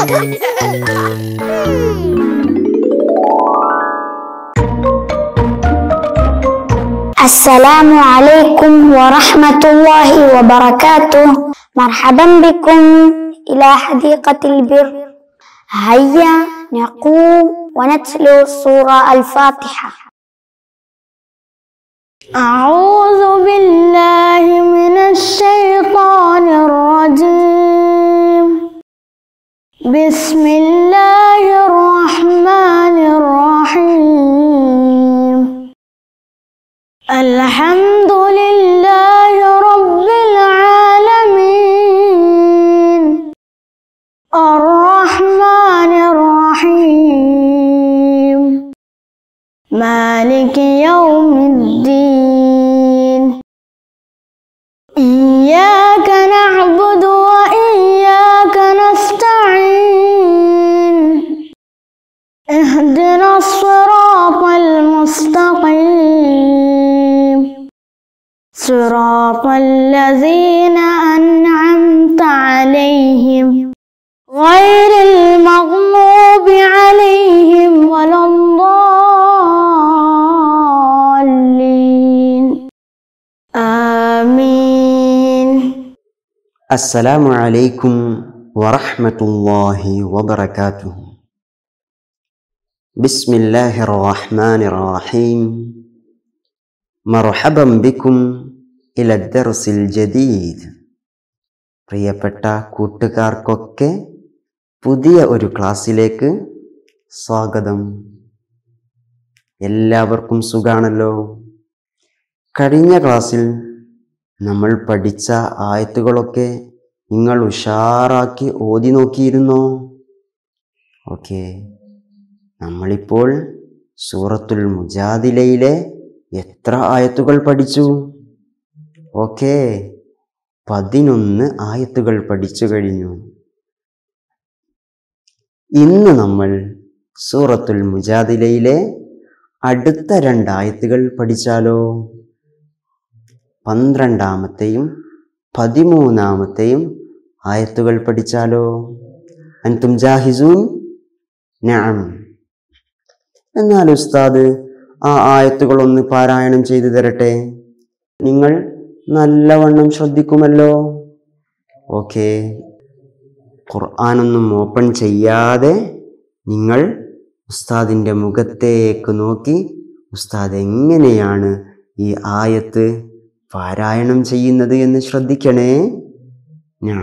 السلام عليكم ورحمة الله وبركاته. مرحبا بكم إلى حديقة البر. هيا نقوم ونتلو سورة الفاتحة. أعوذ بالله من الشيطان الرجيم. بسم الله الرحمن الرحيم. الحمد لله رب العالمين الرحمن الرحيم مالك يوم الدين. إياك نعبد وإياك نستعين. اهدنا الصراط المستقيم صراط الذين أنعمت عليهم غير المغضوب عليهم ولا الضالين. آمين. السلام عليكم ورحمة الله وبركاته. بسم الله الرحمن الرحيم. مرحبا بكم إلى الدرس الجديد. പ്രിയപ്പെട്ട കൂട്ടുകാർക്കൊക്കെ പുതിയ ഒരു ക്ലാസ്സിലേക്ക് സ്വാഗതം. എല്ലാവർക്കും സുഖാണല്ലോ? കഴിഞ്ഞ ക്ലാസ്സിൽ നമ്മൾ പഠിച്ച ആയത്തുകളൊക്കെ നിങ്ങൾ ഉഷാറാക്കി ഓതി നോക്കിയിരുന്നോ? ഓക്കെ, നമ്മളിപ്പോൾ സൂറത്തുൽ മുജാദിലയിലെ എത്ര ആയത്തുകൾ പഠിച്ചു? ഓക്കെ, 11 ആയത്തുകൾ പഠിച്ചു കഴിഞ്ഞു. ഇന്ന് നമ്മൾ സൂറത്തുൽ മുജാദിലയിലെ അടുത്ത 2 ആയത്തുകൾ പഠിച്ചാലോ? 12-ാമത്തെയും 13-ാമത്തെയും ആയത്തുകൾ പഠിച്ചാലോ? അൻതും ജാഹിസൂൻ? നഅം. എന്നാൽ ഉസ്താദ് ആ ആയത്തുകളൊന്ന് പാരായണം ചെയ്തു തരട്ടെ. നിങ്ങൾ നല്ലവണ്ണം ശ്രദ്ധിക്കുമല്ലോ? ഓക്കെ, ഖുർആനൊന്നും ഓപ്പൺ ചെയ്യാതെ നിങ്ങൾ ഉസ്താദിൻ്റെ മുഖത്തേക്ക് നോക്കി ഉസ്താദ് എങ്ങനെയാണ് ഈ ആയത്ത് പാരായണം ചെയ്യുന്നത് എന്ന് ശ്രദ്ധിക്കണേ. ഞാൻ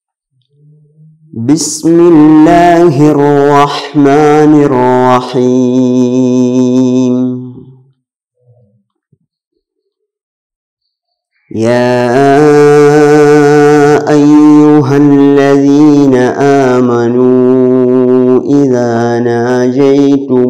ബിസ്മില്ലാഹിർ റഹ്മാനിർ റഹീം. يا أيها الذين آمنوا إذا ناجيتم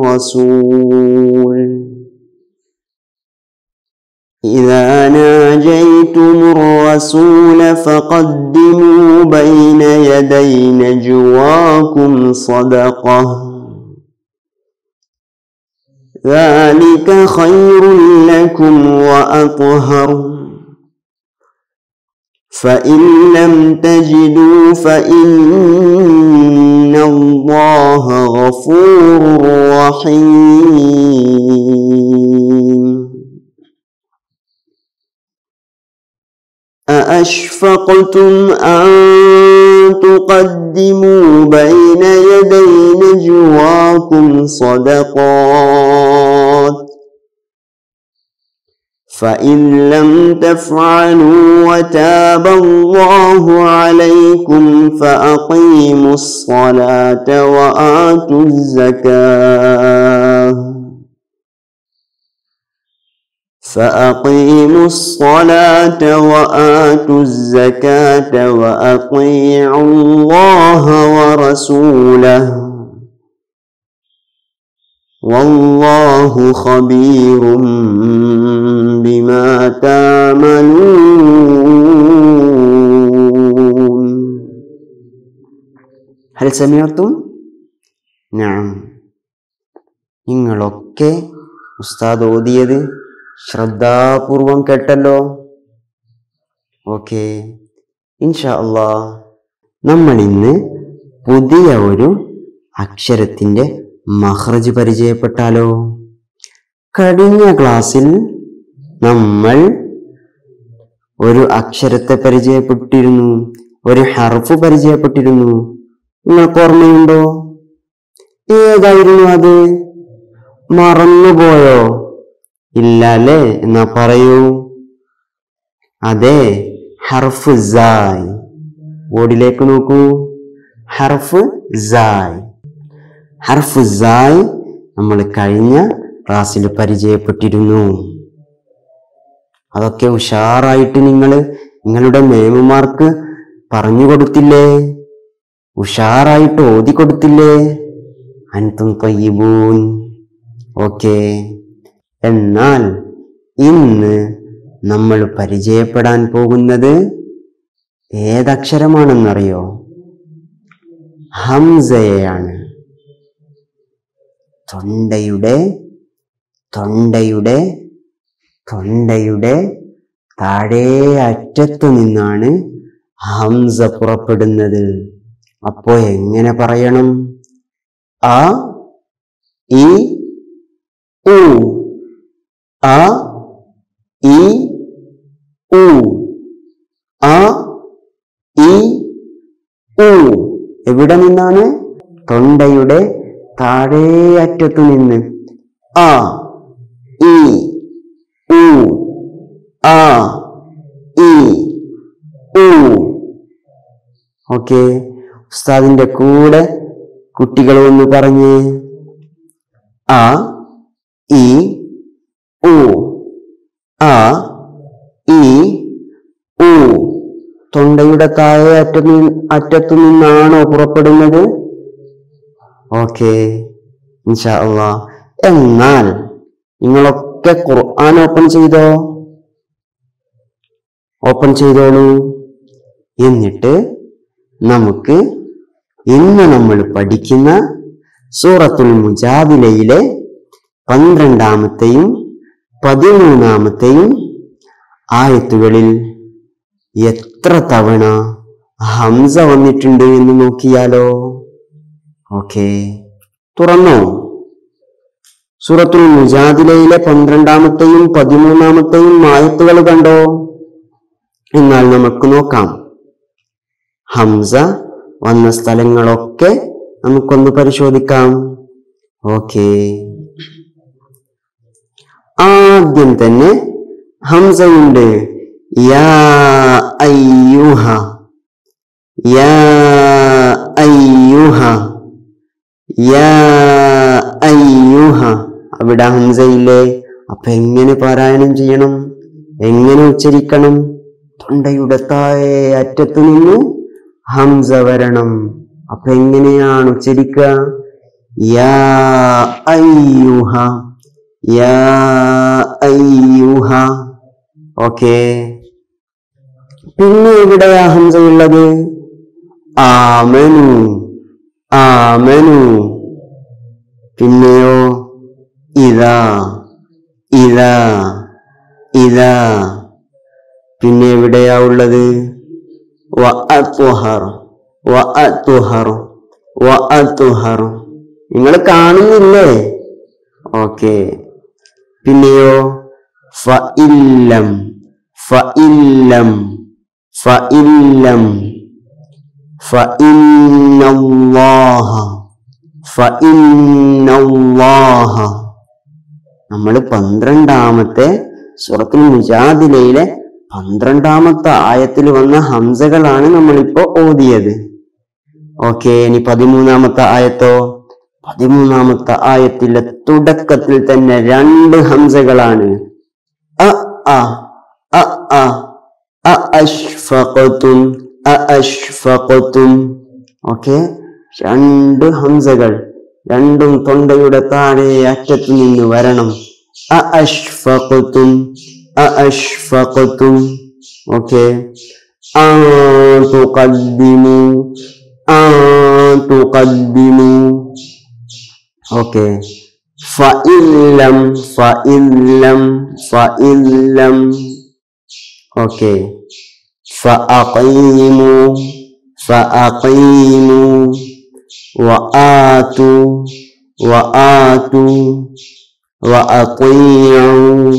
الرسول فقدموا بين يدي نجواكم صدقة ذلك خير لكم وأطهر فإن لم تجدوا فإن الله غفور رحيم. أأشفقتم أن تقدموا بين يدي نجواكم صدقات فإن لم تفعلوا وتاب الله عليكم فأقيموا الصلاة وآتوا الزكاة وأطيعوا الله ورسوله والله خبير بما تعملون. هل سمعتم؟ نعم. നിങ്ങളൊക്കെ ഉസ്താദ് ഓതിയത് ശ്രദ്ധാപൂർവം കേട്ടല്ലോ? ഓക്കെ, ഇൻഷാ അല്ലാഹ് നമ്മൾ ഇന്ന് പുതിയ ഒരു അക്ഷരത്തിന്റെ മഖ്റജ് പരിചയപ്പെട്ടാലോ? കഴിഞ്ഞ ക്ലാസ്സിൽ നമ്മൾ ഒരു അക്ഷരത്തെ പരിചയപ്പെട്ടിരുന്നു, ഒരു ഹർഫ് പരിചയപ്പെട്ടിരുന്നു. നിങ്ങൾക്ക് ഓർമ്മയുണ്ടോ? ഏതായിരുന്നു അത്? മറന്നുപോയോ? ഇല്ല അല്ലേ? എന്നാ പറയൂ. അതെ, ഹർഫ് സായ്. ബോർഡിലേക്ക് നോക്കൂ. ഹർഫ് സായ്. ഹർഫ് സായ് നമ്മൾ കഴിഞ്ഞ ക്ലാസ്സിൽ പരിചയപ്പെട്ടിരുന്നു. അതൊക്കെ ഉഷാറായിട്ട് നിങ്ങളുടെ മേമുമാർക്ക് പറഞ്ഞു കൊടുത്തില്ലേ? ഉഷാറായിട്ട് ഓതി കൊടുത്തില്ലേ? അൻതും തയ്യിബൂൻ. ഓക്കെ. എന്നാൽ ഇന്ന് നമ്മൾ പരിചയപ്പെടാൻ പോകുന്നത് ഏതക്ഷരമാണെന്നറിയോ? ഹംസയാണ്. തൊണ്ടയുടെ താഴെ അറ്റത്തു നിന്നാണ് ഹംസ പുറപ്പെടുന്നത്. അപ്പോ എങ്ങനെ പറയണം? അ ഇ ഉ, അ ഇ ഉ, അ ഇ ഉ. എവിടെ നിന്നാണ്? തൊണ്ടയുടെ താഴെ അറ്റത്തു നിന്ന്. അ ഇ ഉ, ആ ഇ ഉ. ഓക്കെ. ഉസ്താദിന്റെ കൂടെ കുട്ടികൾ ഒന്ന് പറഞ്ഞേ. അ ഇ ഉ, ആ ഇ ഉ. തൊണ്ടയുടെ താഴെ അറ്റത്തു നിന്നാണോ പുറപ്പെടുന്നത്? ഓക്കെ, ഇൻഷാ അല്ലാഹ്. എന്നാൽ നിങ്ങളൊക്കെ ഖുർആൻ ഓപ്പൺ ചെയ്തോളൂ. എന്നിട്ട് നമുക്ക് ഇന്ന് നമ്മൾ പഠിക്കുന്ന സൂറത്തുൽ മുജാദിലയിലെ 12-ാമത്തെയും 13-ാമത്തെയും ആയത്തുകളിൽ എത്ര തവണ ഹംസ വന്നിട്ടുണ്ട് എന്ന് നോക്കിയാലോ? ഓക്കെ, തുറന്നോ? സൂറത്തുൽ മുജാദിലയിലെ 12-ാമത്തെയും 13-ാമത്തെയും ആയത്തുകൾ കണ്ടോ? എന്നാൽ നമുക്ക് നോക്കാം. ഹംസ വന്ന സ്ഥലങ്ങളൊക്കെ നമുക്കൊന്ന് പരിശോധിക്കാം. ഓക്കെ. ആദ്യം തന്നെ ഹംസയുണ്ട്. യാ അയ്യുഹ, യാ അയ്യുഹ, യാ അയ്യുഹ. അവിടെ ഹംസയില്ലേ? അപ്പൊ എങ്ങനെ പാരായണം ചെയ്യണം? എങ്ങനെ ഉച്ചരിക്കണം? തൊണ്ടയുടെ താഴെ അറ്റത്തു നിന്ന് ഹംസ വരണം. അപ്പൊ എങ്ങനെയാണ് ഉച്ചരിക്കുക? യാ അയ്യുഹ, യാ അയ്യുഹ. ഓക്കെ. പിന്നെ എവിടെയാ ഹംസയുള്ളത്? ആമനു, ആമനു. പിന്നെയോ ഇദാ, ഇദാ, ഇദാ. പിന്നെ എവിടെയാ ഉള്ളത്? വഅത്വഹർ, വഅത്വഹർ, വഅത്വഹർ. നിങ്ങൾ കാണുന്നില്ലേ? ഓക്കെ. പിന്നെയോ ഫഇല്ലം, ഫഇല്ലം, ഫഇല്ലം, ഫഇന്നല്ലാഹ, ഫഇന്നല്ലാഹ. നമ്മൾ 12-ാമത്തെ സൂറത്തുൽ മുജാദിലയിലെ 12-ാമത്തെ ആയത്തിൽ വന്ന ഹംസകളാണ് നമ്മളിപ്പോ ഓതിയത്. ഓക്കെ. ഇനി 13-ാമത്തെ ആയത്തോ? 13-ാമത്തെ ആയത്തിലെ തുടക്കത്തിൽ തന്നെ 2 ഹംസകളാണ്. അ അ, അ അ, അശ്ഫഖതും, അശ്ഫഖതും. ഓക്കെ. 2 ഹംസകൾ, രണ്ടും തൊണ്ടയുടെ താഴെ അറ്റത്തു നിന്ന് വരണം. അശ്ഫഖതും, അശ്ഫഖതും. ഓക്കെ. തുഖദ്ദിമു, തുഖദ്ദിമു. ഓക്കെ. ഫഇല്ലം, ഫഇല്ലം, ഫഇല്ലം. ഓക്കെ. ഫഅഖീമു, ഫഅഖീമു. വആതു വആതു വഅതീഉ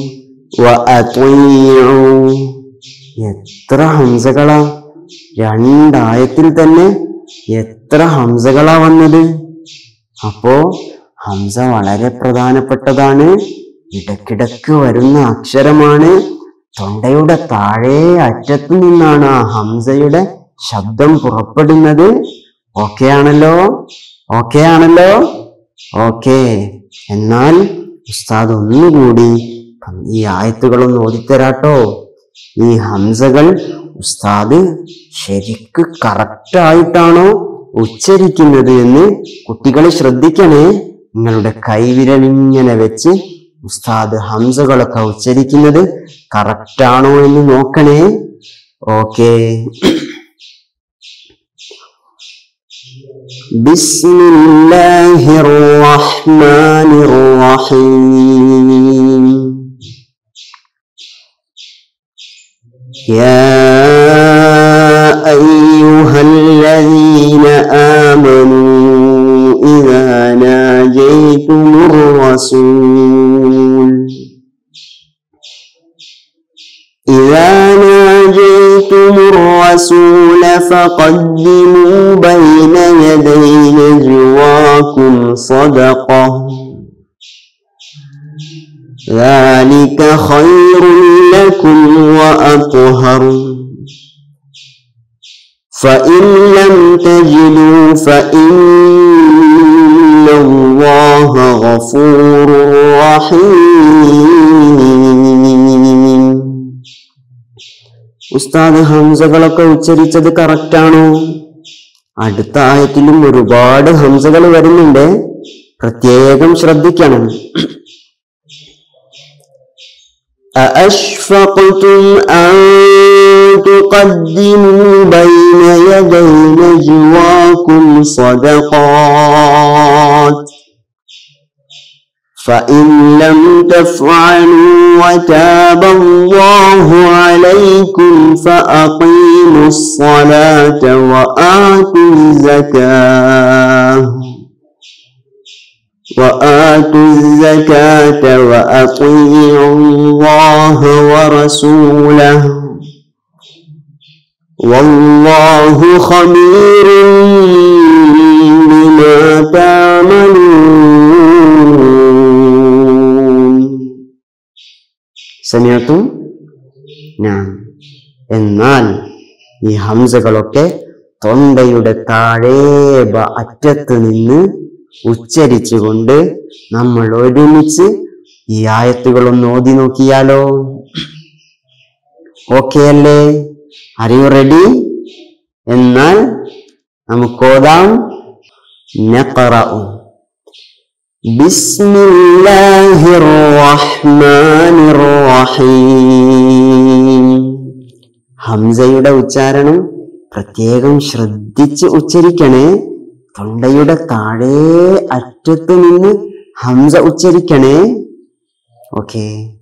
വഅതീഉ. എത്ര ഹംസകളാ രണ്ടായത്തിൽ തന്നെ, എത്ര ഹംസകളാ വന്നത്. അപ്പോ ഹംസ വളരെ പ്രധാനപ്പെട്ടതാണ്. ഇടക്കിടക്ക് വരുന്ന അക്ഷരമാണ്. തൊണ്ടയുടെ താഴെ അറ്റത്തു നിന്നാണ് ആ ഹംസയുടെ ശബ്ദം പുറപ്പെടുന്നത്. ഓക്കെ ആണല്ലോ, ഓക്കെ ആണല്ലോ, ഓക്കെ. എന്നാൽ ഉസ്താദ് ഒന്നുകൂടി ഈ ആയത്തുകളൊന്ന് ഓതിത്തരാട്ടോ. ഈ ഹംസകൾ ഉസ്താദ് ശരിക്ക് കറക്റ്റായിട്ടാണോ ഉച്ചരിക്കുന്നത് എന്ന് കുട്ടികളെ ശ്രദ്ധിക്കണേ. നിങ്ങളുടെ കൈവിരലിങ്ങനെ വെച്ച് ഉസ്താദ് ഹംസകളൊക്കെ ഉച്ചരിക്കുന്നത് കറക്റ്റാണോ എന്ന് നോക്കണേ. ഓക്കെ. ബിസ്മില്ലാഹിർ റഹ്മാനിർ റഹീം. യാ അയ്യുഹല്ലദീന ആമനൂ ഇദാ നാജയ്തുമുർ റസൂൽ إذا ناجيتم الرسول فقدموا بين يدي نجواكم صدقة ذلك خير لكم وأطهر فإن لم تجدوا فإن الله غفور رحيم. ഉസ്താദ് ഹംസകളൊക്കെ ഉച്ചരിച്ചത് കറക്റ്റാണോ? അടുത്ത ആയത്തിലും ഒരുപാട് ഹംസകൾ വരുന്നുണ്ട്, പ്രത്യേകം ശ്രദ്ധിക്കണം. أأشفقتم أن تقدموا بين يدي نجواكم صدقات فإن لم تفعلوا وتاب الله عليكم فأقيموا الصلاة وآتوا الزكاة وأطيعوا الله ورسوله والله خبير بما تعملون. സമയത്തും ഞാൻ. എന്നാൽ ഈ ഹംസകളൊക്കെ തൊണ്ടയുടെ താഴെ അറ്റത്ത് നിന്ന് ഉച്ചരിച്ചുകൊണ്ട് നമ്മൾ ഒരുമിച്ച് ഈ ആയത്തുകളൊന്ന് ഓതി നോക്കിയാലോ? ഓക്കെ അല്ലേ? Are you ready? എന്നാൽ നമുക്കോതാം. നഖറഉ ബിസ്മില്ലാഹിർ റഹ്മാനിർ റഹീം. ഹംസയുടെ ഉച്ചാരണം പ്രത്യേകം ശ്രദ്ധിച്ച് ഉച്ചരിക്കണേ. തൊണ്ടയുടെ താഴെ അറ്റത്ത് നിന്ന് ഹംസ ഉച്ചരിക്കണേ. ഓക്കെ.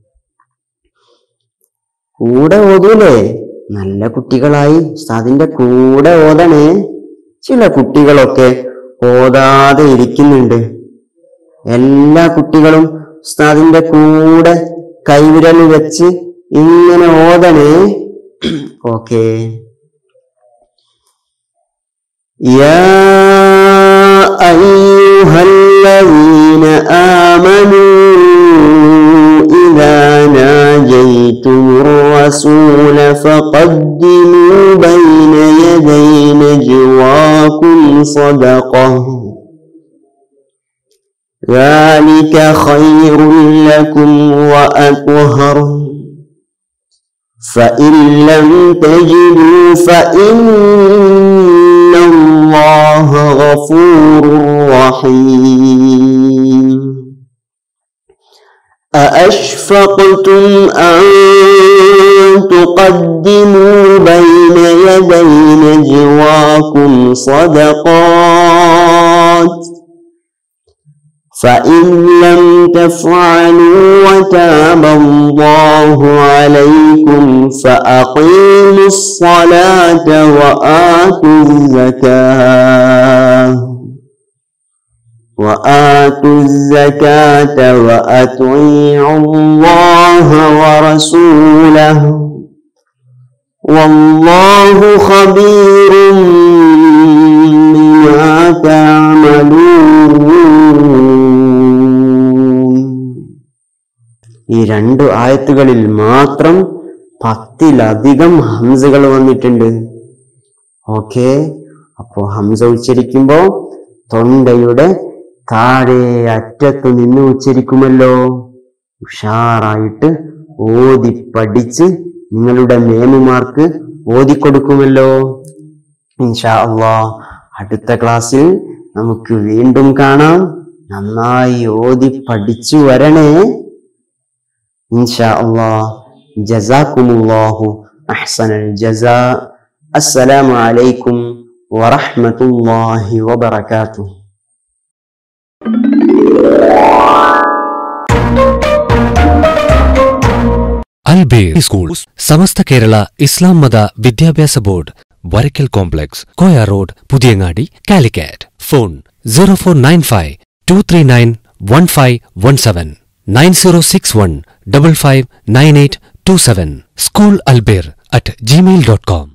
കൂടെ ഓതൂലേ? നല്ല കുട്ടികളായി ഉസ്താദിന്റെ കൂടെ ഓതണേ. ചില കുട്ടികളൊക്കെ ഓതാതെ ഇരിക്കുന്നുണ്ട്. എല്ലാ കുട്ടികളും ഉസ്താദിന്റെ കൂടെ കൈവിരൽ വെച്ച് ഇങ്ങനെ ഓതണേ. ഓക്കെ. യാ അയ്യുഹല്ലദീന ആമനൂ ഇദാ നാജയ്തുമുർ റസൂല ഫഖദ്ദിമൂ ബൈന യദൈ നജ്വാകും സദഖഃ ذلك خير لكم وأطهر فإن لم تجدوا فإن الله غفور رحيم. أأشفقتم أن تقدموا بين يدي نجواكم صدقات فإن لم تفعلوا وتاب الله عليكم فأقيموا الصلاة وآتوا الزكاة وآتوا الزكاة وأطيعوا الله ورسوله والله خبير بما تعملون. ഈ 2 ആയത്തുകളിൽ മാത്രം 10-ലധികം ഹംസകൾ വന്നിട്ടുണ്ട്. ഓക്കെ, അപ്പോ ഹംസ ഉച്ചരിക്കുമ്പോ തൊണ്ടയുടെ താഴെ അറ്റത്ത് നിന്ന് ഉച്ചരിക്കുമല്ലോ. ഉഷാറായിട്ട് ഓതി പഠിച്ച് നിങ്ങളുടെ മേമുമാർക്ക് ഓതിക്കൊടുക്കുമല്ലോ. ഇൻഷാ അല്ലാഹ് അടുത്ത ക്ലാസ്സിൽ നമുക്ക് വീണ്ടും കാണാം. നന്നായി ഓതി പഠിച്ചു വരണേ. ഇൻഷാ അല്ലാഹ്. ജസാക്കുമുല്ലാഹു അഹ്സനൽ ജസാ. അസ്സലാമു അലൈക്കും വറഹ്മത്തുള്ളാഹി വബറകാതുഹു. Albir school Samastha Kerala Islam Matha Vidyabhyasa board, Varakkal complex, Koya road, Puthiyangadi, Calicut. Phone 0495-239-1517 9061559827. school albir@gmail.com.